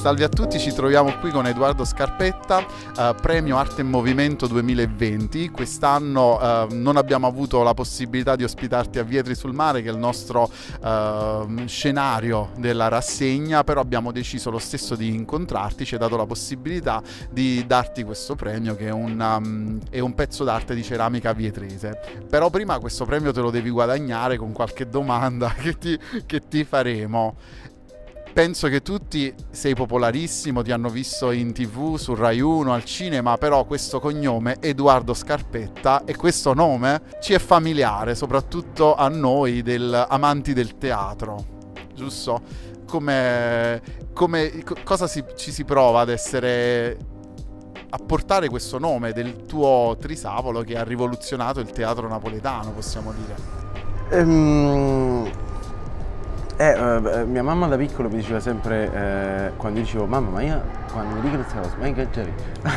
Salve a tutti, ci troviamo qui con Edoardo Scarpetta, premio Arte in Movimento 2020. Quest'anno non abbiamo avuto la possibilità di ospitarti a Vietri sul Mare, che è il nostro scenario della rassegna, però abbiamo deciso lo stesso di incontrarti, ci hai dato la possibilità di darti questo premio, che è un pezzo d'arte di ceramica vietrese. Però prima questo premio te lo devi guadagnare con qualche domanda che ti faremo. Penso che tutti sei popolarissimo, ti hanno visto in TV, su Rai 1, al cinema, però questo cognome Edoardo Scarpetta e questo nome ci è familiare, soprattutto a noi amanti del teatro, giusto? Cosa ci si prova ad a portare questo nome del tuo Trisavolo che ha rivoluzionato il teatro napoletano, possiamo dire? Mia mamma da piccolo mi diceva sempre, quando io dicevo mamma, ma io quando mi dicono questa cosa, ma ingaggiare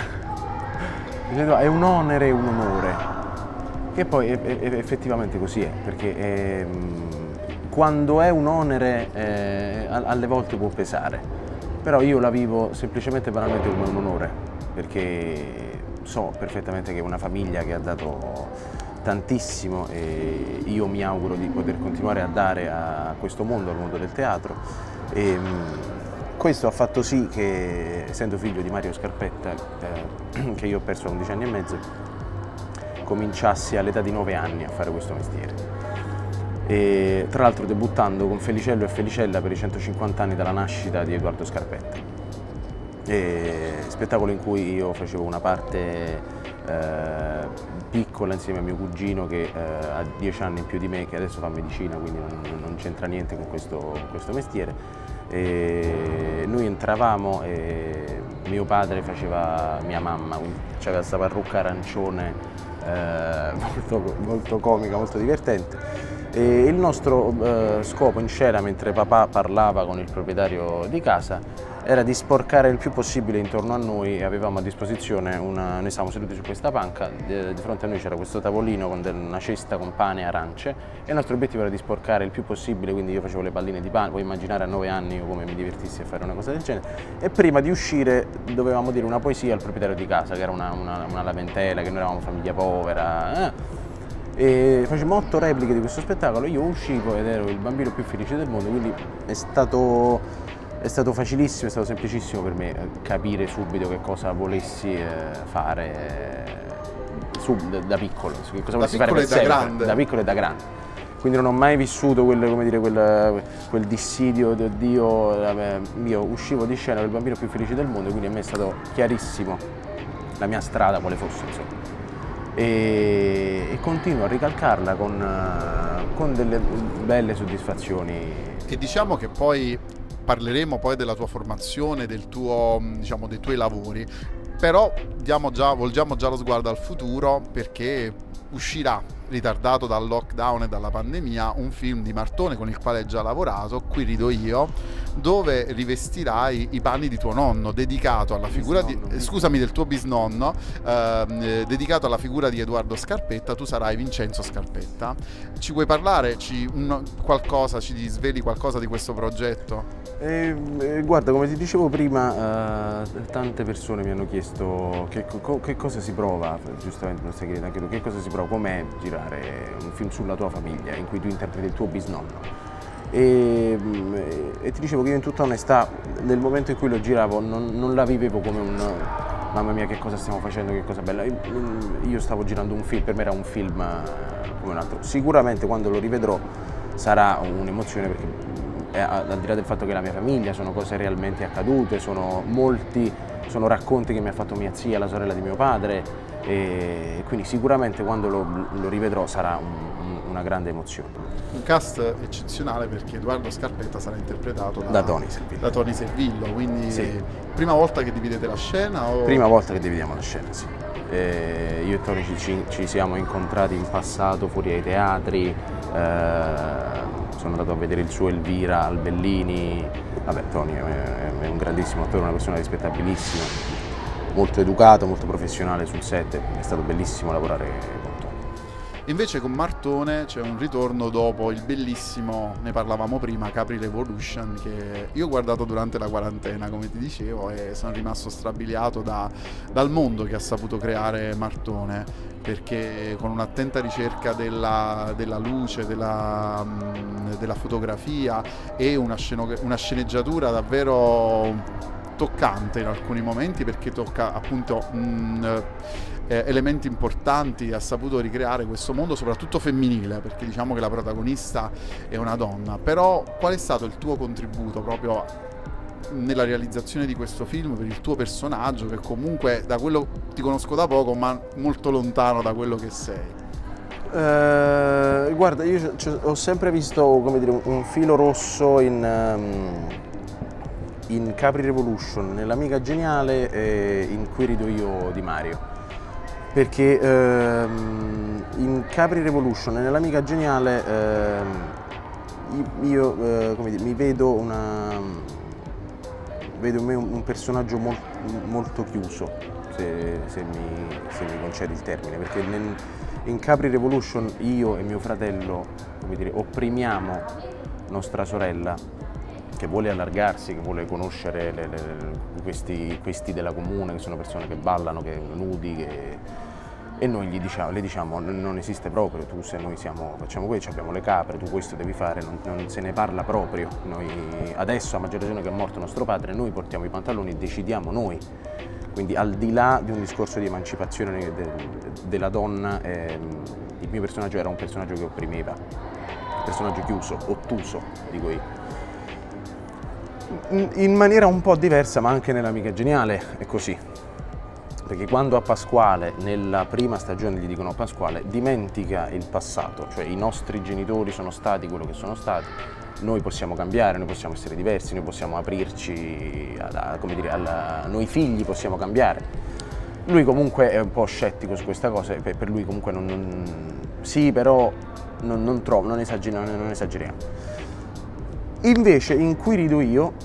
è un onere e un onore, che poi effettivamente così è, perché quando è un onere alle volte può pesare, però io la vivo semplicemente banalmente come un onore, perché so perfettamente che è una famiglia che ha dato tantissimo e io mi auguro di poter continuare a dare a questo mondo, al mondo del teatro, e questo ha fatto sì che, essendo figlio di Mario Scarpetta, che io ho perso a 11 anni e mezzo, cominciassi all'età di 9 anni a fare questo mestiere, e tra l'altro debuttando con Felicello e Felicella per i 150 anni dalla nascita di Edoardo Scarpetta, spettacolo in cui io facevo una parte piccola insieme a mio cugino che ha 10 anni in più di me, che adesso fa medicina, quindi non c'entra niente con questo mestiere. E noi entravamo e mio padre faceva mia mamma, c'aveva questa parrucca arancione molto comica, molto divertente. E il nostro scopo in scena, mentre papà parlava con il proprietario di casa, era di sporcare il più possibile intorno a noi, e avevamo a disposizione noi stavamo seduti su questa panca, di fronte a noi c'era questo tavolino con una cesta con pane e arance, e il nostro obiettivo era di sporcare il più possibile, quindi io facevo le palline di pane, puoi immaginare a 9 anni io come mi divertissi a fare una cosa del genere, e prima di uscire dovevamo dire una poesia al proprietario di casa, che era una lamentela, che noi eravamo famiglia povera, e facevamo 8 repliche di questo spettacolo, io uscivo ed ero il bambino più felice del mondo, quindi è stato facilissimo, è stato semplicissimo per me capire subito che cosa volessi fare da piccolo, che cosa volessi fare per sempre, da piccolo e da grande. Quindi non ho mai vissuto quel dissidio di Dio, io uscivo di scena del bambino più felice del mondo, quindi a me è stato chiarissimo la mia strada quale fosse, insomma. E continuo a ricalcarla con delle belle soddisfazioni. E diciamo che poi parleremo poi della tua formazione, dei tuoi lavori, però volgiamo già lo sguardo al futuro, perché uscirà, ritardato dal lockdown e dalla pandemia, un film di Martone con il quale hai già lavorato, Qui rido io, dove rivestirai i panni di tuo nonno, dedicato alla figura del tuo bisnonno, dedicato alla figura di Edoardo Scarpetta. Tu sarai Vincenzo Scarpetta. Ci vuoi parlare? Ci sveli qualcosa di questo progetto? Guarda, come ti dicevo prima, tante persone mi hanno chiesto che cosa si prova, giustamente non stai chiedendo anche tu, che cosa si prova, com'è girare un film sulla tua famiglia in cui tu interpreti il tuo bisnonno. E ti dicevo che io, in tutta onestà, nel momento in cui lo giravo non la vivevo come un mamma mia che cosa stiamo facendo, che cosa bella. Io stavo girando un film, per me era un film come un altro. Sicuramente quando lo rivedrò sarà un'emozione, perché al di là del fatto che la mia famiglia sono cose realmente accadute, sono racconti che mi ha fatto mia zia, la sorella di mio padre, e quindi sicuramente quando lo rivedrò sarà una grande emozione. Un cast eccezionale, perché Edoardo Scarpetta sarà interpretato da Tony Servillo, quindi sì. Prima volta che dividete la scena? Prima volta che dividiamo la scena, sì. Io e Tony ci siamo incontrati in passato fuori ai teatri, sono andato a vedere il suo Elvira al Bellini. Vabbè, Tony è un grandissimo attore, una persona rispettabilissima, molto educato, molto professionale sul set, è stato bellissimo lavorare con Tony. Invece con Martone c'è un ritorno dopo il bellissimo, ne parlavamo prima, Capri Revolution, che io ho guardato durante la quarantena, come ti dicevo, e sono rimasto strabiliato dal mondo che ha saputo creare Martone, perché con un'attenta ricerca della luce, della fotografia e una sceneggiatura davvero toccante in alcuni momenti, perché tocca appunto elementi importanti, ha saputo ricreare questo mondo soprattutto femminile, perché diciamo che la protagonista è una donna. Però qual è stato il tuo contributo proprio nella realizzazione di questo film per il tuo personaggio, che comunque, da quello ti conosco da poco, ma molto lontano da quello che sei? Guarda, io ho sempre visto, come dire, un filo rosso in Capri Revolution, nell'Amica Geniale e in Qui rido io di Mario, perché in Capri Revolution e nell'Amica Geniale io come dire, mi vedo in me un personaggio molto chiuso, se mi concedi il termine, perché in Capri Revolution io e mio fratello, come dire, opprimiamo nostra sorella, che vuole allargarsi, che vuole conoscere questi della comune, che sono persone che ballano, che nudi, e noi le diciamo non esiste proprio, tu, se noi facciamo questo, abbiamo le capre, tu questo devi fare, non se ne parla proprio. Noi adesso, a maggior ragione che è morto nostro padre, noi portiamo i pantaloni e decidiamo noi. Quindi al di là di un discorso di emancipazione della donna, il mio personaggio era un personaggio che opprimeva, un personaggio chiuso, ottuso, dico io. In maniera un po' diversa, ma anche nell'Amica Geniale è così, perché quando a Pasquale, nella prima stagione, gli dicono: Pasquale, dimentica il passato, cioè i nostri genitori sono stati quello che sono stati, noi possiamo cambiare, noi possiamo essere diversi, noi possiamo aprirci, come dire, noi figli possiamo cambiare. Lui comunque è un po' scettico su questa cosa, per lui comunque sì, però non esageriamo. Invece in Qui rido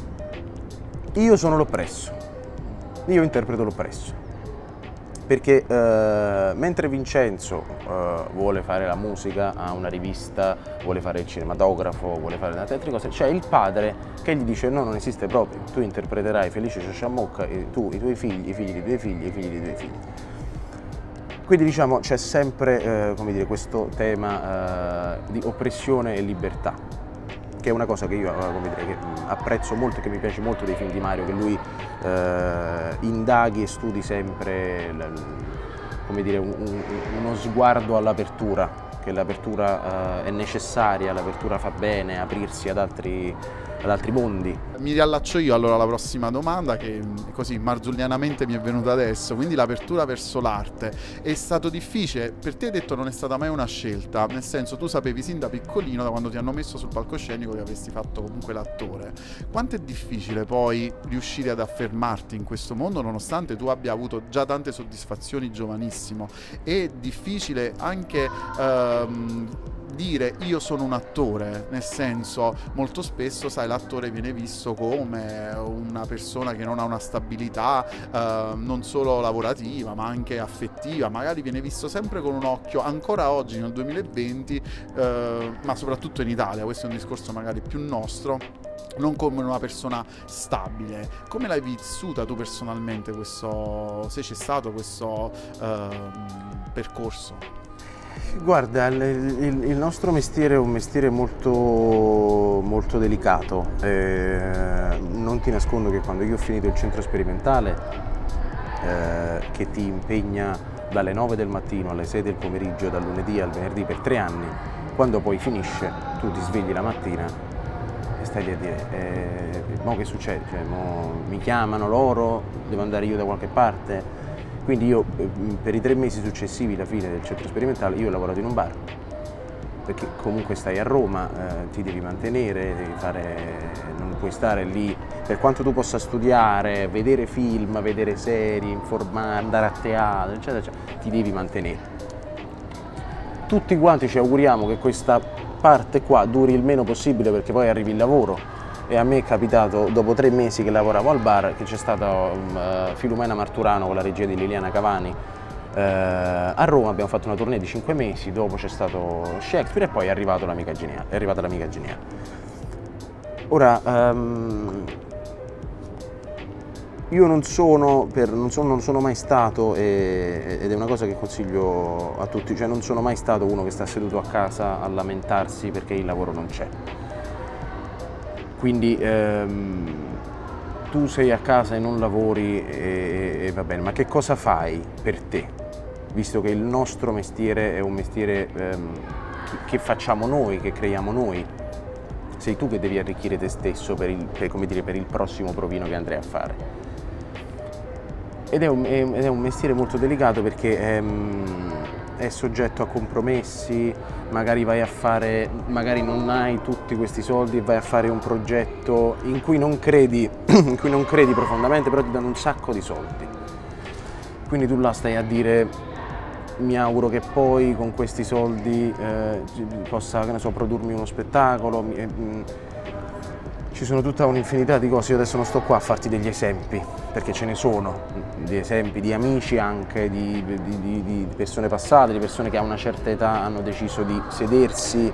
io sono l'oppresso, io interpreto l'oppresso, perché mentre Vincenzo vuole fare la musica, ha una rivista, vuole fare il cinematografo, vuole fare tante altre cose, c'è il padre che gli dice: no, non esiste proprio, tu interpreterai Felice Ciociamocca, e tu, i tuoi figli, i figli dei tuoi figli, i figli dei tuoi figli. Quindi diciamo c'è sempre come dire, questo tema di oppressione e libertà, che è una cosa che io, come dire, che apprezzo molto e che mi piace molto dei film di Mario, che lui indaghi e studi sempre, come dire, uno sguardo all'apertura, che l'apertura è necessaria, l'apertura fa bene, aprirsi ad altri mondi. Mi riallaccio io allora alla prossima domanda, che così marzullianamente mi è venuta adesso, quindi l'apertura verso l'arte. È stato difficile? Per te, hai detto, non è stata mai una scelta, nel senso, tu sapevi sin da piccolino, da quando ti hanno messo sul palcoscenico, che avresti fatto comunque l'attore. Quanto è difficile poi riuscire ad affermarti in questo mondo, nonostante tu abbia avuto già tante soddisfazioni giovanissimo? È difficile anche dire io sono un attore, nel senso, molto spesso, sai, l'attore viene visto come una persona che non ha una stabilità non solo lavorativa ma anche affettiva, magari viene visto sempre con un occhio, ancora oggi nel 2020, ma soprattutto in Italia, questo è un discorso magari più nostro, non come una persona stabile. Come l'hai vissuta tu personalmente se c'è stato questo percorso? Guarda, il nostro mestiere è un mestiere molto delicato. Non ti nascondo che quando io ho finito il centro sperimentale, che ti impegna dalle 9 del mattino alle 6 del pomeriggio, dal lunedì al venerdì per 3 anni, quando poi finisce tu ti svegli la mattina e stai lì a dire mo che succede? Cioè, mi chiamano loro, devo andare io da qualche parte. Quindi io per i 3 mesi successivi alla fine del centro sperimentale io ho lavorato in un bar, perché comunque stai a Roma, ti devi mantenere, non puoi stare lì, per quanto tu possa studiare, vedere film, vedere serie, informare, andare a teatro, eccetera, eccetera, ti devi mantenere. Tutti quanti ci auguriamo che questa parte qua duri il meno possibile, perché poi arrivi il lavoro. E a me è capitato, dopo 3 mesi che lavoravo al bar, che c'è stata Filumena Marturano con la regia di Liliana Cavani, A Roma abbiamo fatto una tournée di 5 mesi, dopo c'è stato Shakespeare e poi è arrivata l'Amica Geniale. Ora, io non sono mai stato, ed è una cosa che consiglio a tutti, cioè non sono mai stato uno che sta seduto a casa a lamentarsi perché il lavoro non c'è. Quindi tu sei a casa e non lavori e va bene, ma che cosa fai per te? Visto che il nostro mestiere è un mestiere che facciamo noi, che creiamo noi, sei tu che devi arricchire te stesso per il prossimo provino che andrai a fare. Ed è un mestiere molto delicato perché è soggetto a compromessi, magari non hai tutti questi soldi e vai a fare un progetto in cui non credi profondamente, però ti danno un sacco di soldi. Quindi tu là stai a dire: mi auguro che poi con questi soldi possa, che ne so, produrmi uno spettacolo. Ci sono tutta un'infinità di cose. Io adesso non sto qua a farti degli esempi, perché ce ne sono, di esempi di amici anche, di persone passate, di persone che a una certa età hanno deciso di sedersi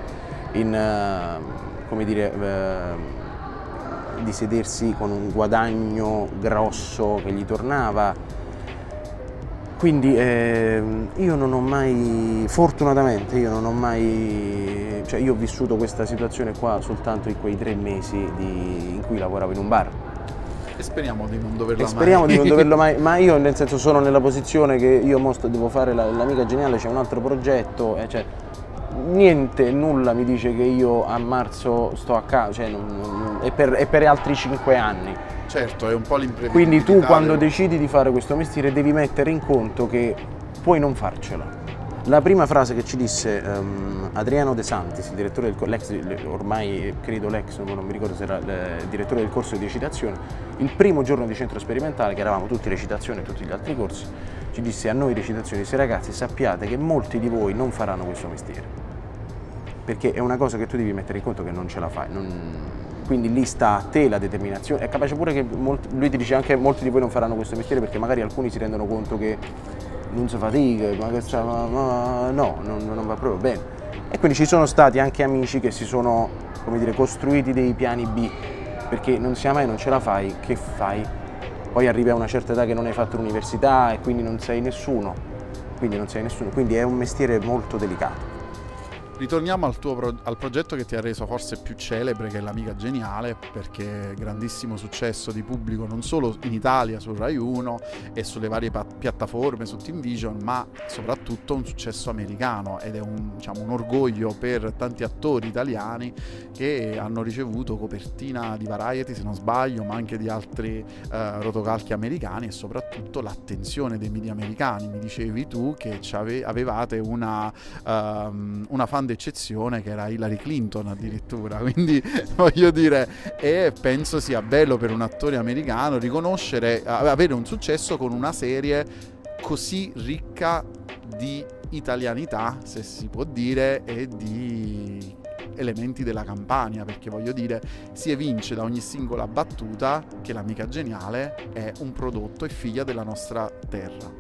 di sedersi con un guadagno grosso che gli tornava. Quindi io non ho mai, fortunatamente, io ho vissuto questa situazione qua soltanto in quei 3 mesi in cui lavoravo in un bar. E speriamo di non doverlo mai. Ma io nel senso sono nella posizione che io devo fare l'Amica Geniale, c'è un altro progetto, cioè, nulla mi dice che io a marzo sto a casa, cioè, è per altri 5 anni. Certo, è un po' l'imprevedibilità. Quindi tu quando decidi di fare questo mestiere devi mettere in conto che puoi non farcela. La prima frase che ci disse Adriano De Santis, il direttore ormai credo l'ex, non mi ricordo se era il direttore del corso di recitazione, il primo giorno di centro sperimentale, che eravamo tutti recitazione e tutti gli altri corsi, ci disse: a noi recitazione, disse: ragazzi, sappiate che molti di voi non faranno questo mestiere, perché è una cosa che tu devi mettere in conto che non ce la fai. Quindi lì sta a te la determinazione. È capace pure che lui ti dice anche: molti di voi non faranno questo mestiere perché magari alcuni si rendono conto che non si fatica, non va proprio bene. E quindi ci sono stati anche amici che si sono, come dire, costruiti dei piani B, perché non sia mai, non ce la fai, che fai? Poi arrivi a una certa età che non hai fatto l'università e quindi non sei nessuno, quindi è un mestiere molto delicato. Ritorniamo al progetto che ti ha reso forse più celebre, che è l'Amica Geniale, perché grandissimo successo di pubblico non solo in Italia su Rai 1 e sulle varie piattaforme, su TeamVision, ma soprattutto un successo americano, ed è un orgoglio per tanti attori italiani che hanno ricevuto copertina di Variety, se non sbaglio, ma anche di altri rotocalchi americani, e soprattutto l'attenzione dei media americani. Mi dicevi tu che avevate una fan d'eccezione che era Hillary Clinton addirittura, quindi voglio dire, e penso sia bello per un attore americano avere un successo con una serie così ricca di italianità, se si può dire, e di elementi della Campania, perché voglio dire, si evince da ogni singola battuta che l'Amica Geniale è un prodotto e figlia della nostra terra.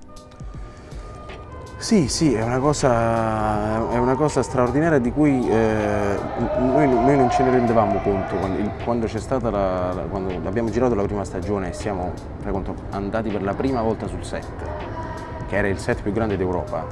Sì, è una cosa straordinaria di cui noi non ce ne rendevamo conto quando c'è stata quando abbiamo girato la prima stagione e siamo andati per la prima volta sul set, che era il set più grande d'Europa.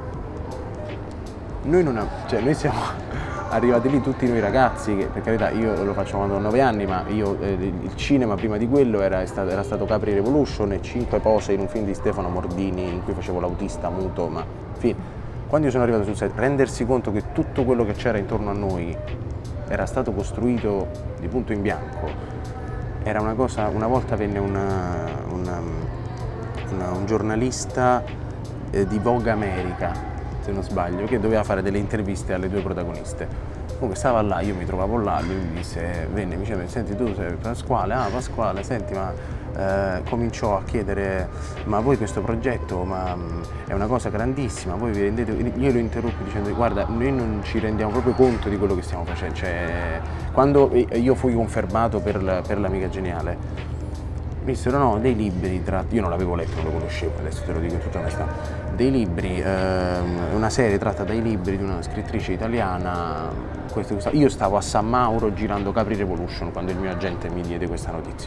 Noi siamo arrivati lì tutti noi ragazzi, che per carità io lo faccio quando ho 9 anni, ma il cinema prima di quello era stato Capri Revolution e 5 pose in un film di Stefano Mordini in cui facevo l'autista muto, ma quando io sono arrivato sul set, rendersi conto che tutto quello che c'era intorno a noi era stato costruito di punto in bianco era una cosa. Una volta venne un giornalista di Vogue America, se non sbaglio, che doveva fare delle interviste alle 2 protagoniste. Comunque stava là, io mi trovavo là, lui mi disse, mi diceva: senti, tu sei Pasquale? Ah, Pasquale, senti, ma cominciò a chiedere: ma voi questo progetto è una cosa grandissima, voi vi rendete? Io lo interruppi dicendo: guarda, noi non ci rendiamo proprio conto di quello che stiamo facendo. Cioè, quando io fui confermato per l'Amica Geniale, Dissero no, dei libri tratti, io non l'avevo letto, non lo conoscevo, adesso te lo dico in tutta onestà, dei libri, una serie tratta dai libri di una scrittrice italiana, io stavo a San Mauro girando Capri Revolution quando il mio agente mi diede questa notizia.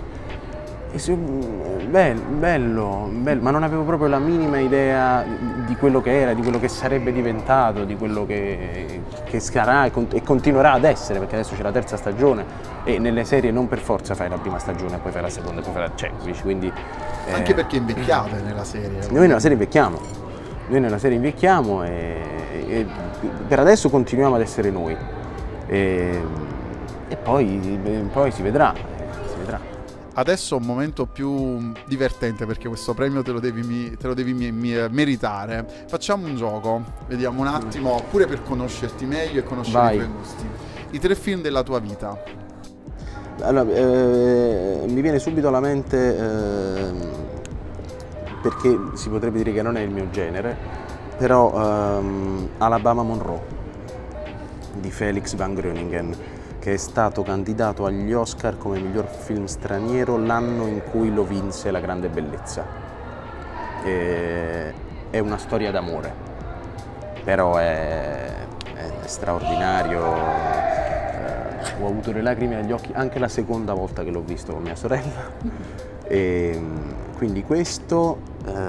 Bello, ma non avevo proprio la minima idea di quello che era, di quello che sarebbe diventato, di quello che sarà e continuerà ad essere, perché adesso c'è la terza stagione e nelle serie non per forza fai la prima stagione, poi fai la seconda, poi fai la quindi anche perché invecchiate nella serie. Noi nella serie invecchiamo, e per adesso continuiamo ad essere noi e poi si vedrà. Adesso è un momento più divertente perché questo premio te lo devi meritare. Facciamo un gioco, vediamo un attimo, pure per conoscerti meglio e conoscere i tuoi gusti. I 3 film della tua vita. Allora, mi viene subito alla mente, perché si potrebbe dire che non è il mio genere, però Alabama Monroe di Felix van Groeningen, che è stato candidato agli Oscar come miglior film straniero l'anno in cui lo vinse La Grande Bellezza. È una storia d'amore, però è straordinario. Ho avuto le lacrime agli occhi anche la seconda volta che l'ho visto con mia sorella. Quindi questo...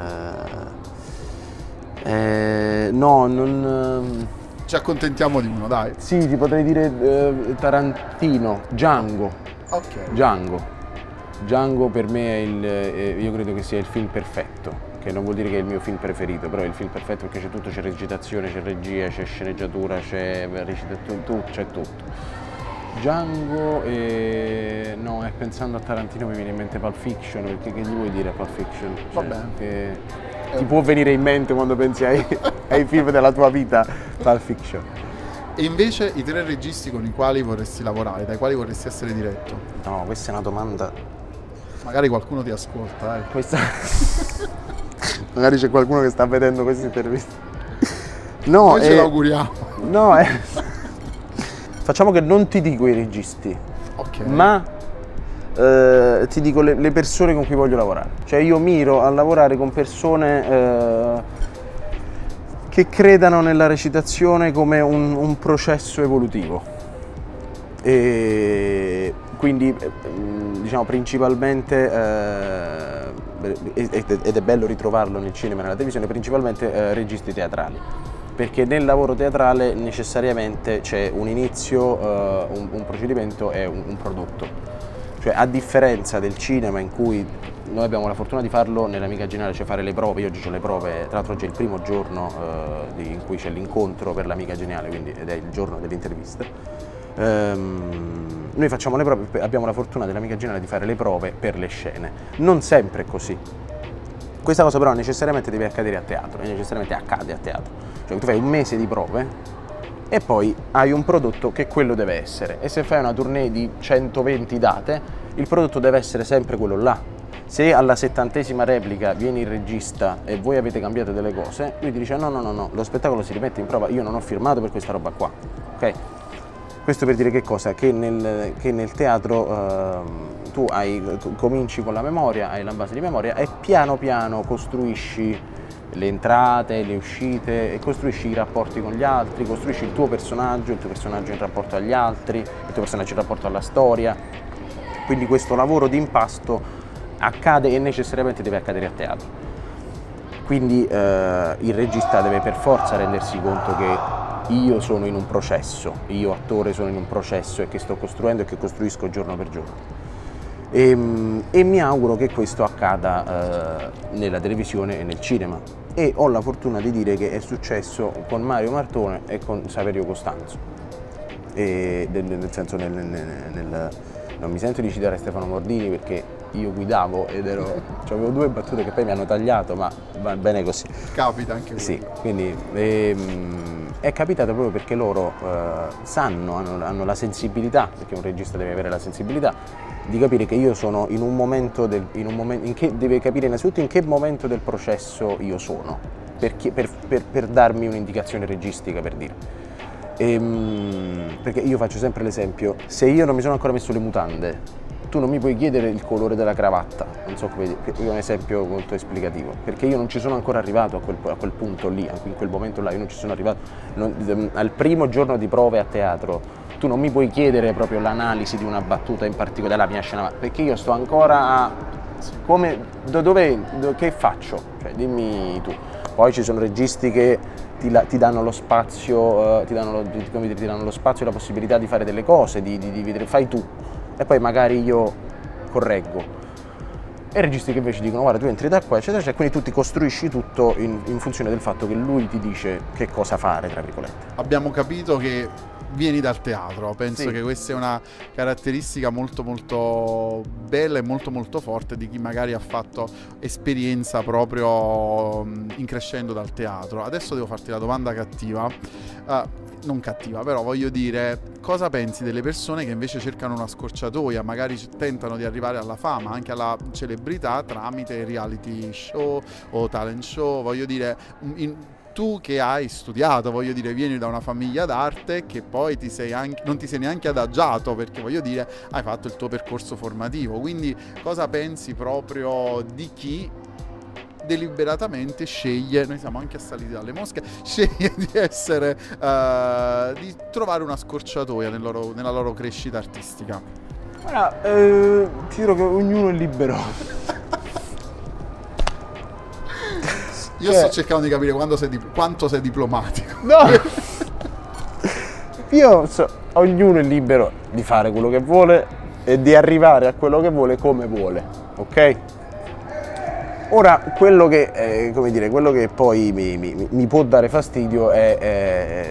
no, non... Ci accontentiamo di uno, dai. Sì, ti potrei dire Tarantino, Django. Ok. Django per me io credo che sia il film perfetto, che non vuol dire che è il mio film preferito, però è il film perfetto perché c'è tutto, c'è recitazione, c'è regia, c'è sceneggiatura, c'è tutto. Django no, pensando a Tarantino mi viene in mente Pulp Fiction, perché che gli vuoi dire a Pulp Fiction? Va bene. Ti può venire in mente quando pensi ai film della tua vita, Pulp Fiction. E invece i 3 registi con i quali vorresti lavorare, dai quali vorresti essere diretto? No, questa è una domanda... Magari qualcuno ti ascolta, Magari c'è qualcuno che sta vedendo questa intervista. No, noi ce l'auguriamo. No, facciamo che non ti dico i registi, ma ti dico le persone con cui voglio lavorare. Cioè io miro a lavorare con persone che credano nella recitazione come un processo evolutivo. E quindi diciamo principalmente, ed è bello ritrovarlo nel cinema e nella televisione, principalmente registi teatrali. Perché nel lavoro teatrale necessariamente c'è un inizio, un procedimento e un prodotto. Cioè, a differenza del cinema in cui noi abbiamo la fortuna di farlo nell'Amica Geniale, cioè fare le prove, io oggi ho le prove, tra l'altro oggi è il primo giorno in cui c'è l'incontro per l'Amica Geniale, quindi, ed è il giorno dell'intervista. Noi facciamo le prove, abbiamo la fortuna dell'Amica Geniale di fare le prove per le scene. Non sempre è così. Questa cosa però necessariamente deve accadere a teatro, necessariamente accade a teatro. Cioè tu fai un mese di prove e poi hai un prodotto che quello deve essere, e se fai una tournée di 120 date il prodotto deve essere sempre quello là. Se alla 70ª replica viene il regista e voi avete cambiato delle cose, lui ti dice no, lo spettacolo si rimette in prova, io non ho firmato per questa roba qua, ok? Questo per dire che cosa? Che nel teatro tu cominci con la memoria, hai la base di memoria e piano piano costruisci le entrate, le uscite e costruisci i rapporti con gli altri, costruisci il tuo personaggio in rapporto agli altri, il tuo personaggio in rapporto alla storia. Quindi questo lavoro di impasto accade e necessariamente deve accadere a teatro. Quindi il regista deve per forza rendersi conto che io sono in un processo, io attore sono in un processo e che sto costruendo e che costruisco giorno per giorno. E mi auguro che questo accada nella televisione e nel cinema, e ho la fortuna di dire che è successo con Mario Martone e con Saverio Costanzo, nel senso non mi sento di citare Stefano Mordini perché io guidavo ed avevo 2 battute che poi mi hanno tagliato, ma va bene così. Capita anche quello. Sì, quindi è capitato proprio perché loro hanno la sensibilità, perché un regista deve avere la sensibilità di capire che io sono in un momento, deve capire innanzitutto in che momento del processo io sono, per darmi un'indicazione registica, per dire. Perché io faccio sempre l'esempio, se io non mi sono ancora messo le mutande tu non mi puoi chiedere il colore della cravatta, non so come dire, è un esempio molto esplicativo, perché io non ci sono ancora arrivato a quel punto lì, in quel momento là, io non ci sono arrivato, al primo giorno di prove a teatro, tu non mi puoi chiedere proprio l'analisi di una battuta in particolare, della mia scena, perché io sto ancora a, che faccio? Cioè, dimmi tu. Poi ci sono registi che ti danno lo spazio, ti danno lo spazio e la possibilità di fare delle cose, di vedere, fai tu, e poi magari io correggo. E registi che invece dicono guarda tu entri da qua eccetera eccetera, quindi tu ti costruisci tutto in funzione del fatto che lui ti dice che cosa fare, tra virgolette. Abbiamo capito che vieni dal teatro, penso Sì. che questa è una caratteristica molto molto bella e molto molto forte di chi magari ha fatto esperienza proprio in crescendo dal teatro. Adesso devo farti la domanda cattiva, non cattiva, però voglio dire, cosa pensi delle persone che invece cercano una scorciatoia, magari tentano di arrivare alla fama, anche alla celebrità tramite reality show o talent show, voglio dire, tu che hai studiato, voglio dire, vieni da una famiglia d'arte che poi non ti sei neanche adagiato, perché voglio dire, hai fatto il tuo percorso formativo, quindi cosa pensi proprio di chi deliberatamente sceglie, noi siamo anche assaliti dalle mosche, sceglie di essere, di trovare una scorciatoia nella loro crescita artistica? Ora, ti dirò che ognuno è libero. Io sto cercando di capire quanto sei diplomatico. No! Ognuno è libero di fare quello che vuole e di arrivare a quello che vuole come vuole, ok? Ora, quello che poi mi può dare fastidio è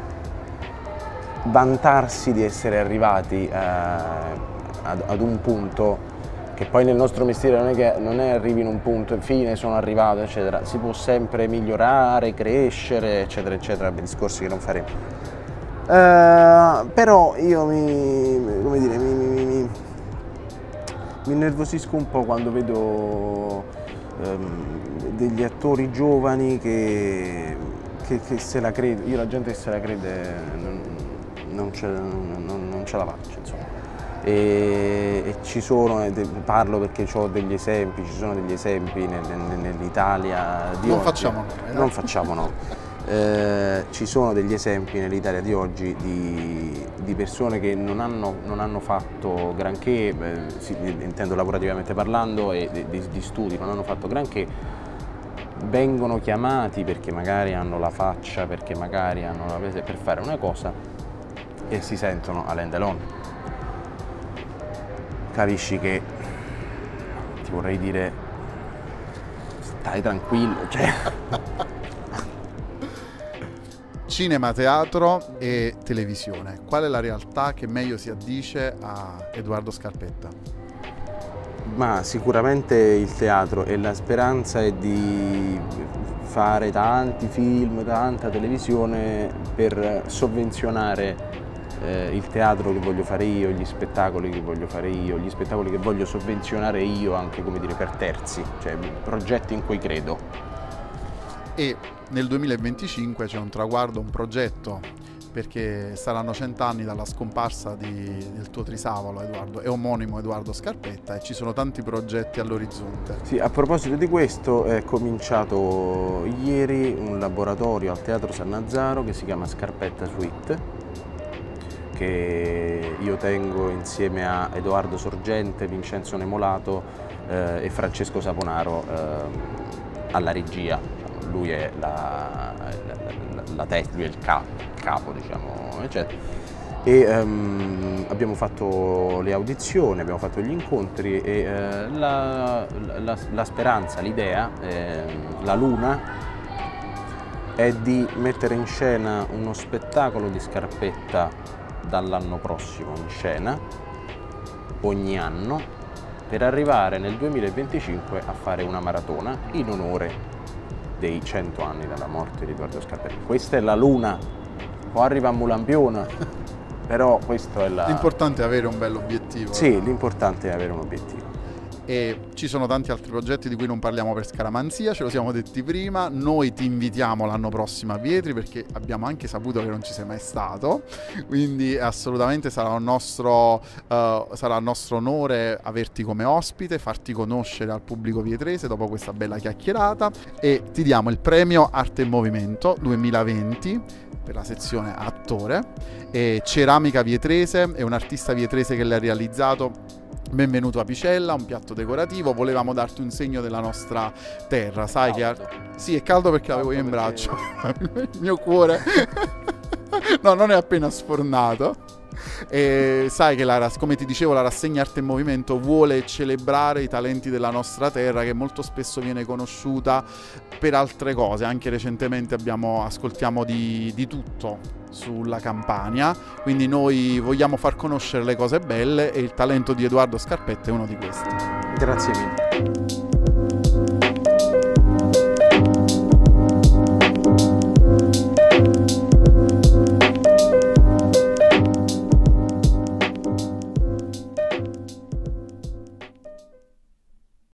vantarsi di essere arrivati ad un punto che poi nel nostro mestiere non è arrivi in un punto, fine, sono arrivato, eccetera. Si può sempre migliorare, crescere, eccetera, eccetera, discorsi che non faremo. Però io mi innervosisco un po' quando vedo degli attori giovani che se la crede, io la gente che se la crede non ce la faccio, insomma. E ci sono, parlo perché ho degli esempi, ci sono degli esempi nell'Italia di non oggi. Facciamo nome, non facciamo nome. Ci sono degli esempi nell'Italia di oggi di persone che non hanno fatto granché, intendo lavorativamente parlando, e di studi, non hanno fatto granché, vengono chiamati perché magari hanno la faccia, perché magari hanno la presa per fare una cosa e si sentono Alain Delon. Capisci che ti vorrei dire stai tranquillo, cioè. Cinema, teatro e televisione, qual è la realtà che meglio si addice a Edoardo Scarpetta? Ma sicuramente il teatro, e la speranza è di fare tanti film, tanta televisione per sovvenzionare il teatro che voglio fare io, gli spettacoli che voglio fare io, gli spettacoli che voglio sovvenzionare io anche, come dire, per terzi, cioè progetti in cui credo. E nel 2025 c'è un traguardo, un progetto, perché saranno 100 anni dalla scomparsa del tuo trisavolo, Edoardo, è omonimo Edoardo Scarpetta, e ci sono tanti progetti all'orizzonte. Sì, a proposito di questo, è cominciato ieri un laboratorio al Teatro San Nazzaro che si chiama Scarpetta Suite, che io tengo insieme a Edoardo Sorgente, Vincenzo Nemolato e Francesco Saponaro alla regia. Lui è lui è il capo, diciamo, eccetera. E abbiamo fatto le audizioni, abbiamo fatto gli incontri e la speranza, l'idea, la luna è di mettere in scena uno spettacolo di Scarpetta dall'anno prossimo in scena, ogni anno, per arrivare nel 2025 a fare una maratona in onore dei 100 anni dalla morte di Edoardo Scarpetta. Questa è la luna, poi arriva a Mulampione, però questo è L'importante è avere un bell'obiettivo. Sì, l'importante è avere un obiettivo. e ci sono tanti altri progetti di cui non parliamo per scaramanzia, ce lo siamo detti prima. Noi ti invitiamo l'anno prossimo a Vietri perché abbiamo anche saputo che non ci sei mai stato, quindi assolutamente sarà un nostro onore averti come ospite, farti conoscere al pubblico vietrese dopo questa bella chiacchierata, e ti diamo il premio Arte e Movimento 2020 per la sezione attore, e Ceramica Vietrese è un artista vietrese che l'ha realizzato. Benvenuto a Picella, un piatto decorativo. Volevamo darti un segno della nostra terra, sai Caldo. Sì, è caldo perché l'avevo io in braccio. Il mio cuore no, non è appena sfornato. E sai che come ti dicevo, la rassegna Arte e Movimento vuole celebrare i talenti della nostra terra, che molto spesso viene conosciuta per altre cose. Anche recentemente ascoltiamo di tutto sulla Campania, quindi noi vogliamo far conoscere le cose belle e il talento di Edoardo Scarpetta è uno di questi. Grazie mille.